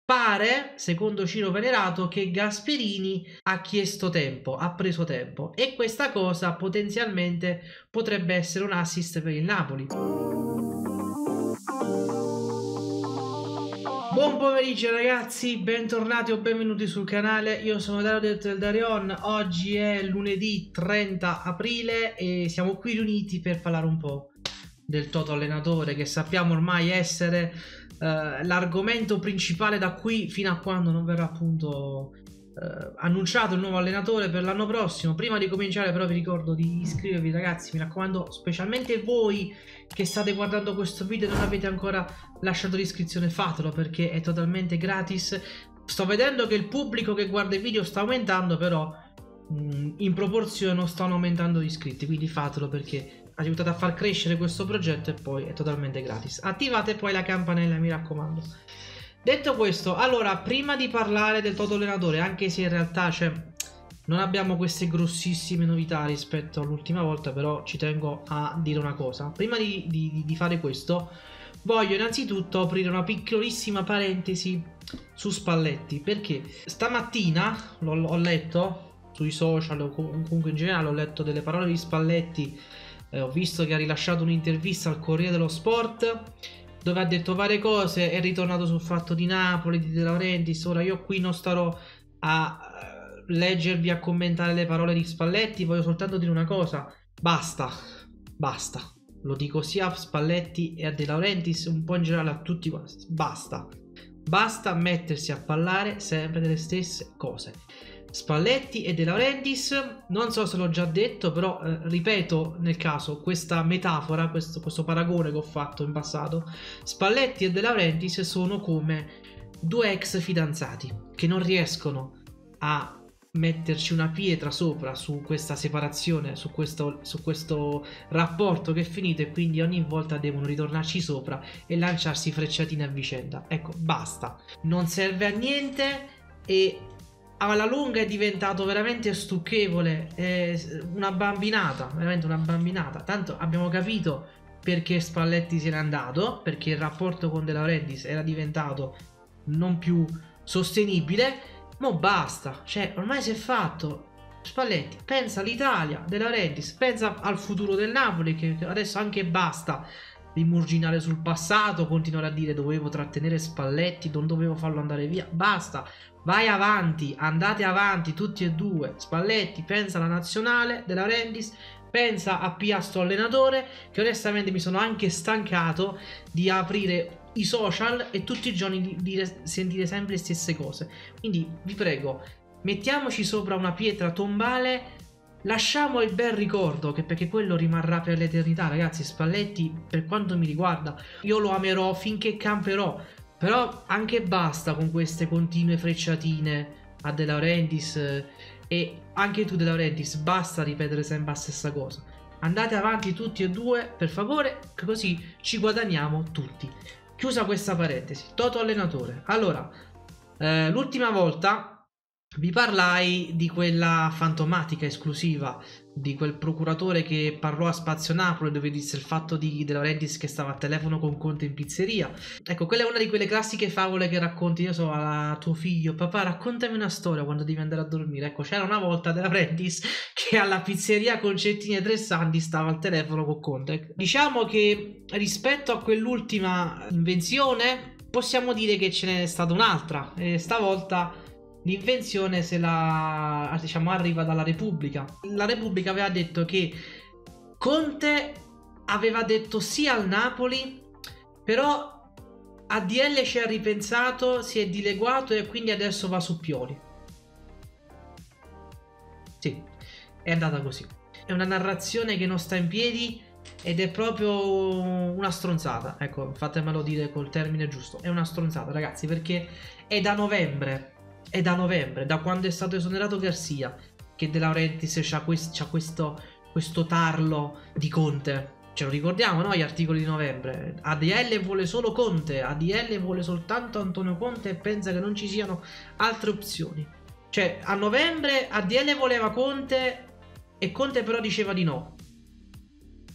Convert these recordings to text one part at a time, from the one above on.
pare, secondo Ciro Venerato, che Gasperini ha chiesto tempo, ha preso tempo, e questa cosa potenzialmente potrebbe essere un assist per il Napoli. Buon pomeriggio ragazzi, bentornati o benvenuti sul canale. Io sono Dario detto del Darion. Oggi è lunedì 30 aprile e siamo qui riuniti per parlare un po' del Toto allenatore, che sappiamo ormai essere l'argomento principale da qui fino a quando non verrà appunto annunciato il nuovo allenatore per l'anno prossimo. Prima di cominciare però vi ricordo di iscrivervi ragazzi, mi raccomando, specialmente voi che state guardando questo video e non avete ancora lasciato l'iscrizione, fatelo perché è totalmente gratis. Sto vedendo che il pubblico che guarda i video sta aumentando, però in proporzione non stanno aumentando gli iscritti, quindi fatelo perché aiutate a far crescere questo progetto e poi è totalmente gratis. Attivate poi la campanella, mi raccomando. Detto questo, allora, prima di parlare del Toto allenatore, anche se in realtà non abbiamo queste grossissime novità rispetto all'ultima volta, però ci tengo a dire una cosa. Prima di fare questo, voglio innanzitutto aprire una piccolissima parentesi su Spalletti, perché stamattina ho letto sui social, o comunque in generale ho letto delle parole di Spalletti. Ho visto che ha rilasciato un'intervista al Corriere dello Sport dove ha detto varie cose, è ritornato sul fatto di Napoli, di De Laurentiis. Ora io qui non starò a leggervi, a commentare le parole di Spalletti, voglio soltanto dire una cosa: basta, basta, lo dico sia a Spalletti e a De Laurentiis, un po' in generale a tutti quanti, basta mettersi a parlare sempre delle stesse cose. Spalletti e De Laurentiis, non so se l'ho già detto, però ripeto nel caso questa metafora, questo paragone che ho fatto in passato. Spalletti e De Laurentiis sono come due ex fidanzati che non riescono a metterci una pietra sopra su questa separazione, su questo rapporto che è finito, e quindi ogni volta devono ritornarci sopra e lanciarsi frecciatine a vicenda. Ecco, basta, non serve a niente e alla lunga è diventato veramente stucchevole, una bambinata, veramente una bambinata. Tanto abbiamo capito perché Spalletti se n'è andato, perché il rapporto con De Laurentiis era diventato non più sostenibile. Mo basta, cioè ormai si è fatto. Spalletti pensa all'Italia, De Laurentiis pensa al futuro del Napoli, che adesso anche basta rimurginare sul passato, continuare a dire dovevo trattenere Spalletti, non dovevo farlo andare via. Basta, vai avanti, andate avanti tutti e due. Spalletti pensa alla nazionale, De Laurentiis pensa a Piastro allenatore, che onestamente mi sono anche stancato di aprire i social e tutti i giorni di sentire sempre le stesse cose. Quindi vi prego, mettiamoci sopra una pietra tombale, lasciamo il bel ricordo, perché quello rimarrà per l'eternità. Ragazzi, Spalletti, per quanto mi riguarda, io lo amerò finché camperò, però anche basta con queste continue frecciatine a De Laurentiis. E anche tu, De Laurentiis, basta ripetere sempre la stessa cosa. Andate avanti tutti e due, per favore, così ci guadagniamo tutti. Chiusa questa parentesi. Toto allenatore. Allora, l'ultima volta vi parlai di quella fantomatica esclusiva di quel procuratore che parlò a Spazio Napoli, dove disse il fatto di De Laurentiis che stava a telefono con Conte in pizzeria. Ecco, quella è una di quelle classiche favole che racconti, io so, a tuo figlio: papà, raccontami una storia quando devi andare a dormire. Ecco, c'era una volta De Laurentiis che alla pizzeria Concettini e Tressanti stava al telefono con Conte. Diciamo che rispetto a quell'ultima invenzione possiamo dire che ce n'è stata un'altra, e stavolta l'invenzione diciamo, arriva dalla Repubblica. La Repubblica aveva detto che Conte aveva detto sì al Napoli, però ADL ci ha ripensato, si è dileguato e quindi adesso va su Pioli. Sì, è andata così. È una narrazione che non sta in piedi ed è proprio una stronzata. Ecco, fatemelo dire col termine giusto. È una stronzata, ragazzi, perché è da novembre, da quando è stato esonerato Garcia, che De Laurentiis c'ha questo tarlo di Conte. Ce lo ricordiamo, no? Gli articoli di novembre. ADL vuole solo Conte, ADL vuole soltanto Antonio Conte e pensa che non ci siano altre opzioni. Cioè, a novembre ADL voleva Conte e Conte però diceva di no,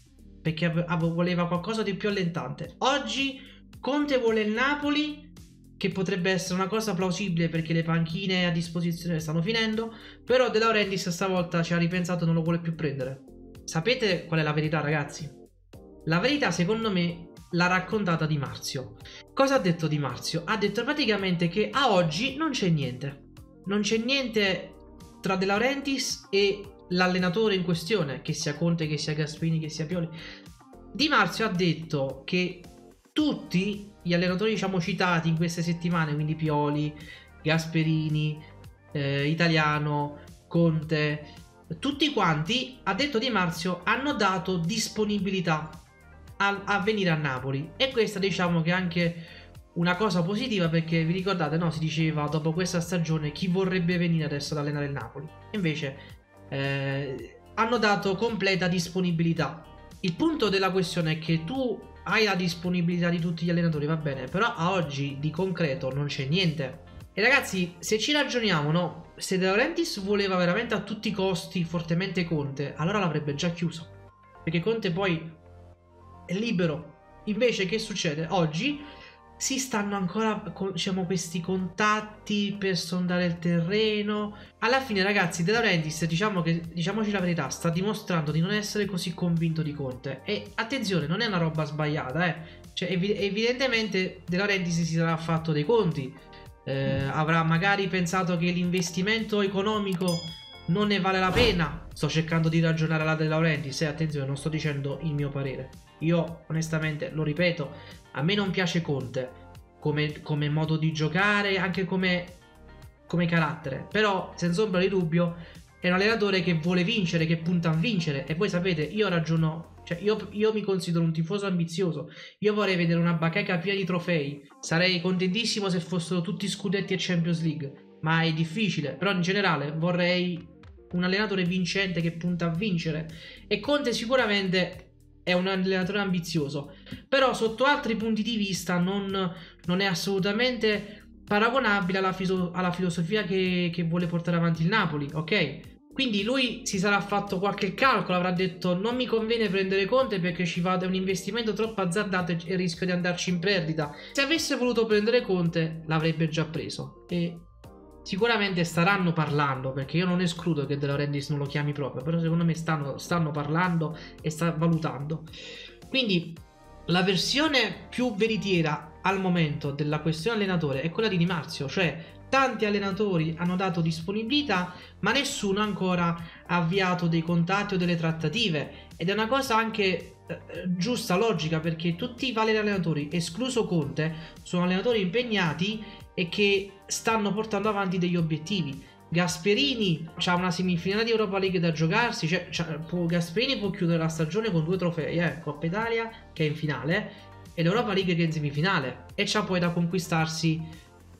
perché voleva qualcosa di più allentante. Oggi Conte vuole il Napoli che potrebbe essere una cosa plausibile perché le panchine a disposizione stanno finendo, però De Laurentiis stavolta ci ha ripensato e non lo vuole più prendere. Sapete qual è la verità, ragazzi? La verità, secondo me, l'ha raccontata Di Marzio. Cosa ha detto Di Marzio? Ha detto praticamente che a oggi non c'è niente. Non c'è niente tra De Laurentiis e l'allenatore in questione, che sia Conte, che sia Gasperini, che sia Pioli. Di Marzio ha detto che tutti gli allenatori, diciamo, citati in queste settimane, quindi Pioli, Gasperini, Italiano, Conte, tutti quanti, ha detto Di Marzio, hanno dato disponibilità a venire a Napoli. E questa, diciamo, che è anche una cosa positiva, perché vi ricordate, no? Si diceva dopo questa stagione chi vorrebbe venire adesso ad allenare il Napoli. Invece hanno dato completa disponibilità. Il punto della questione è che tu hai la disponibilità di tutti gli allenatori, va bene, però a oggi di concreto non c'è niente. E ragazzi, se ci ragioniamo, no? Se De Laurentiis voleva veramente a tutti i costi fortemente Conte, allora l'avrebbe già chiuso, perché Conte poi è libero. Invece che succede? Oggi si stanno ancora, diciamo, questi contatti per sondare il terreno. Alla fine, ragazzi, De Laurentiis, diciamo che, diciamoci la verità, sta dimostrando di non essere così convinto di Conte. E attenzione, non è una roba sbagliata, cioè evidentemente De Laurentiis si sarà fatto dei conti, avrà magari pensato che l'investimento economico non ne vale la pena. Sto cercando di ragionare alla De Laurentiis, attenzione, non sto dicendo il mio parere. Io onestamente, lo ripeto, a me non piace Conte come modo di giocare, anche come carattere, però senza ombra di dubbio è un allenatore che vuole vincere, che punta a vincere. E voi sapete, io ragiono, cioè io mi considero un tifoso ambizioso. Io vorrei vedere una bacheca piena di trofei, sarei contentissimo se fossero tutti scudetti e Champions League, ma è difficile. Però in generale vorrei un allenatore vincente che punta a vincere, e Conte sicuramente è un allenatore ambizioso, però sotto altri punti di vista non è assolutamente paragonabile alla filosofia che vuole portare avanti il Napoli, ok? Quindi lui si sarà fatto qualche calcolo, avrà detto non mi conviene prendere Conte perché ci va da un investimento troppo azzardato e rischio di andarci in perdita. Se avesse voluto prendere Conte l'avrebbe già preso, e sicuramente staranno parlando, perché io non escludo che De Laurentiis non lo chiami proprio, però secondo me stanno parlando e sta valutando. Quindi la versione più veritiera al momento della questione allenatore è quella di Di Marzio, cioè tanti allenatori hanno dato disponibilità ma nessuno ha ancora avviato dei contatti o delle trattative, ed è una cosa anche giusta, logica, perché tutti i vari allenatori, escluso Conte, sono allenatori impegnati e che stanno portando avanti degli obiettivi. Gasperini ha una semifinale di Europa League da giocarsi, Gasperini può chiudere la stagione con 2 trofei, Coppa Italia che è in finale ed Europa League che è in semifinale, e c'ha poi da conquistarsi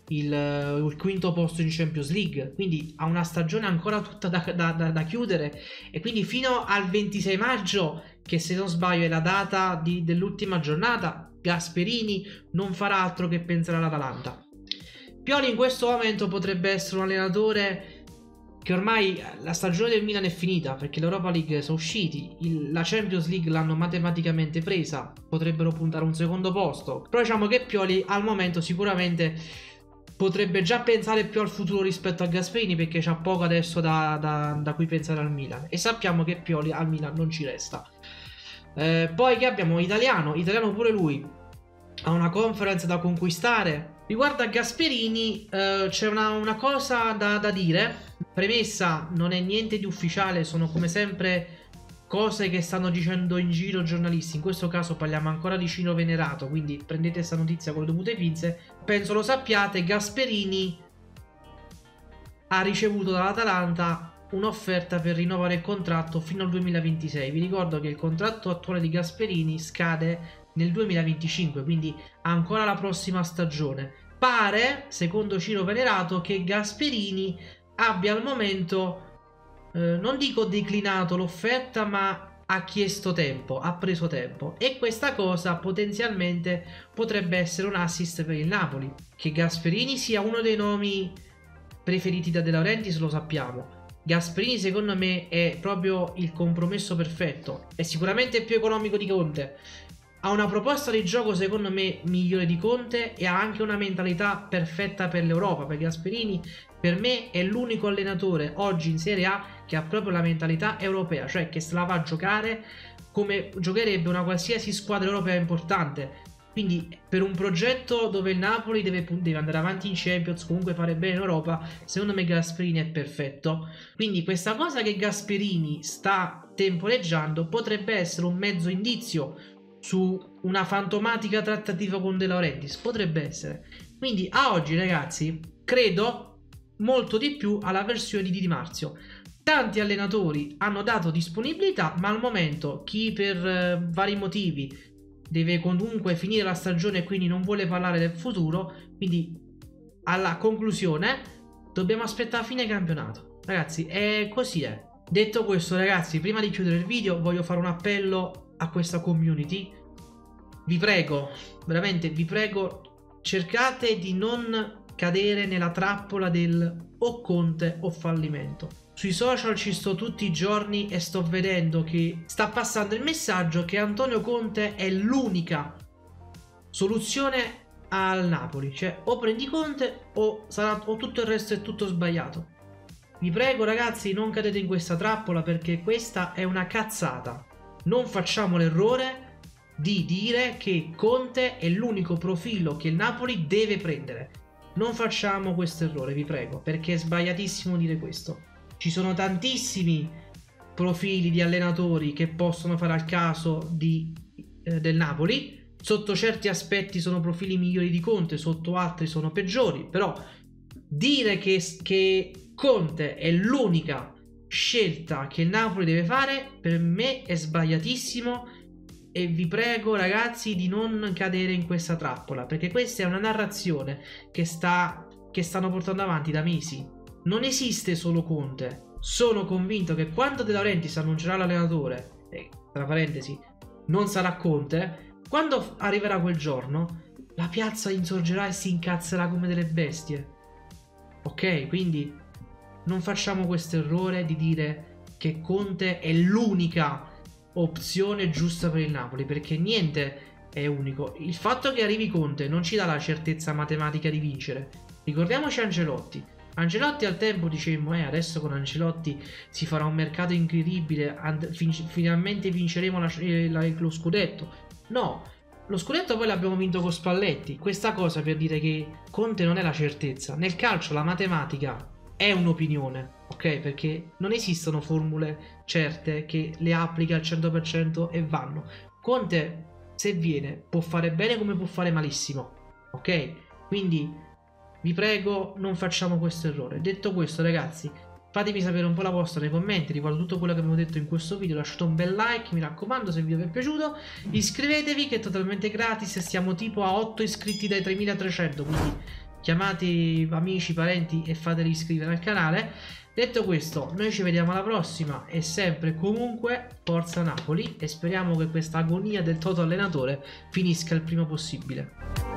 il quinto posto in Champions League, quindi ha una stagione ancora tutta da chiudere, e quindi fino al 26 maggio, che se non sbaglio è la data dell'ultima giornata, Gasperini non farà altro che pensare all'Atalanta. Pioli in questo momento potrebbe essere un allenatore che ormai la stagione del Milan è finita, perché l'Europa League sono usciti, la Champions League l'hanno matematicamente presa, potrebbero puntare a un secondo posto, però diciamo che Pioli al momento sicuramente potrebbe già pensare più al futuro rispetto a Gasperini, perché c'ha poco adesso da cui pensare al Milan, e sappiamo che Pioli al Milan non ci resta. Poi che abbiamo? Italiano pure lui ha una conference da conquistare. Riguardo a Gasperini c'è una cosa da dire. Premessa, non è niente di ufficiale, sono come sempre cose che stanno dicendo in giro giornalisti. In questo caso parliamo ancora di Ciro Venerato, quindi prendete questa notizia con le dovute pinze. Penso lo sappiate, Gasperini ha ricevuto dall'Atalanta un'offerta per rinnovare il contratto fino al 2026. Vi ricordo che il contratto attuale di Gasperini scade nel 2025, quindi ancora la prossima stagione. Pare, secondo Ciro Venerato, che Gasperini abbia al momento non dico declinato l'offerta, ma ha chiesto tempo, ha preso tempo, e questa cosa potenzialmente potrebbe essere un assist per il Napoli. Che Gasperini sia uno dei nomi preferiti da De Laurentiis lo sappiamo. Gasperini secondo me è proprio il compromesso perfetto, è sicuramente più economico di Conte, ha una proposta di gioco secondo me migliore di Conte e ha anche una mentalità perfetta per l'Europa, perché Gasperini per me è l'unico allenatore oggi in Serie A che ha proprio la mentalità europea, cioè che se la va a giocare come giocherebbe una qualsiasi squadra europea importante. Quindi per un progetto dove il Napoli deve andare avanti in Champions, comunque fare bene in Europa, secondo me Gasperini è perfetto. Quindi questa cosa che Gasperini sta temporeggiando potrebbe essere un mezzo indizio su una fantomatica trattativa con De Laurentiis, potrebbe essere. Quindi a oggi ragazzi credo molto di più alla versione di Di Marzio. Tanti allenatori hanno dato disponibilità, ma al momento chi per vari motivi deve comunque finire la stagione e quindi non vuole parlare del futuro, quindi alla conclusione dobbiamo aspettare a fine campionato. Ragazzi, è così è. Detto questo ragazzi, prima di chiudere il video voglio fare un appello a questa community. Vi prego, veramente vi prego, cercate di non cadere nella trappola del o Conte o fallimento. Sui social ci sto tutti i giorni e sto vedendo che sta passando il messaggio che Antonio Conte è l'unica soluzione al Napoli, cioè o prendi Conte o tutto il resto è tutto sbagliato. Vi prego ragazzi, non cadete in questa trappola, perché questa è una cazzata. Non facciamo l'errore di dire che Conte è l'unico profilo che il Napoli deve prendere. Non facciamo questo errore, vi prego, perché è sbagliatissimo dire questo. Ci sono tantissimi profili di allenatori che possono fare al caso del Napoli. Sotto certi aspetti sono profili migliori di Conte, sotto altri sono peggiori. Però dire che Conte è l'unica scelta che il Napoli deve fare, per me è sbagliatissimo. E vi prego ragazzi di non cadere in questa trappola, perché questa è una narrazione che stanno portando avanti da mesi. Non esiste solo Conte. Sono convinto che quando De Laurentiis annuncerà l'allenatore, tra parentesi non sarà Conte, quando arriverà quel giorno la piazza insorgerà e si incazzerà come delle bestie. Ok, quindi non facciamo questo errore di dire che Conte è l'unica opzione giusta per il Napoli, perché niente è unico. Il fatto che arrivi Conte non ci dà la certezza matematica di vincere. Ricordiamoci Ancelotti al tempo dicemmo adesso con Ancelotti si farà un mercato incredibile, finalmente vinceremo lo scudetto. No, lo scudetto poi l'abbiamo vinto con Spalletti. Questa cosa per dire che Conte non è la certezza. Nel calcio la matematica è un'opinione, ok? Perché non esistono formule certe che le applichi al 100% e vanno. Conte, se viene, può fare bene come può fare malissimo, ok? Quindi vi prego, non facciamo questo errore. Detto questo ragazzi, fatemi sapere un po' la vostra nei commenti riguardo tutto quello che abbiamo detto in questo video. Lasciate un bel like, mi raccomando, se il video vi è piaciuto. Iscrivetevi che è totalmente gratis, stiamo tipo a 8 iscritti dai 3300, quindi chiamate amici, parenti e fateli iscrivere al canale. Detto questo, noi ci vediamo alla prossima e sempre comunque forza Napoli, e speriamo che questa agonia del Toto allenatore finisca il prima possibile.